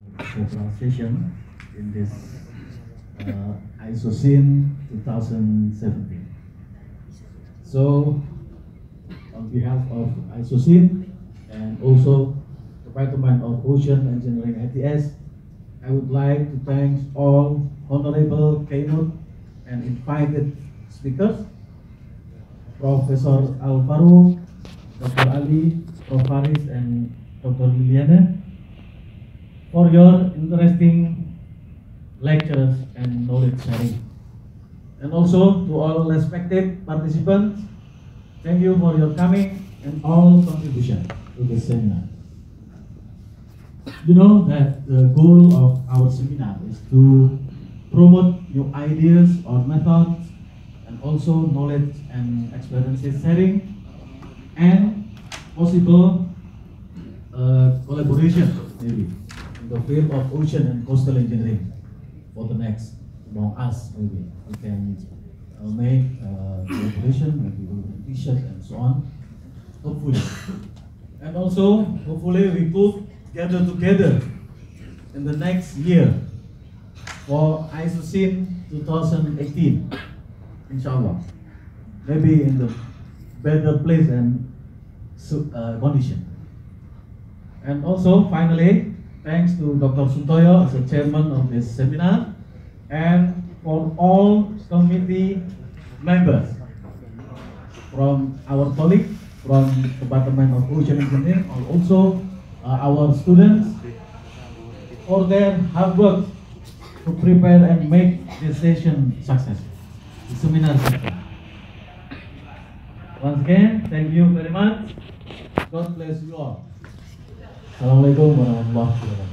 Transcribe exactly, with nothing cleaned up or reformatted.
several session in this uh, ISOCEEN twenty seventeen. So, on behalf of ISOCEEN and also Department of Ocean Engineering I T S, I would like to thank all honorable keynote and invited speakers, Professor Alvaro, Doctor Ali, Prof Faris, and Doctor Liliana, for your interesting lectures and knowledge sharing. And also to all respected participants, thank you for your coming and all contribution to this seminar. You know that the goal of our seminar is to promote new ideas or methods and also knowledge and experiences sharing and possible uh, collaboration maybe in the field of ocean and coastal engineering for the next among us. Maybe we can uh, make uh, collaboration, maybe with t-shirts and so on, hopefully. And also hopefully we could gather together in the next year for ISOCEEN twenty eighteen, inshallah, maybe in the better place and uh, condition. And also finally, thanks to Doctor Suntoyo as the chairman of this seminar, and for all committee members, from our colleagues from Department of Ocean Engineering, and also uh, our students, for their hard work to prepare and make this session successful, the seminar successful. Once again, thank you very much. God bless you all. Assalamualaikum warahmatullahi wabarakatuh.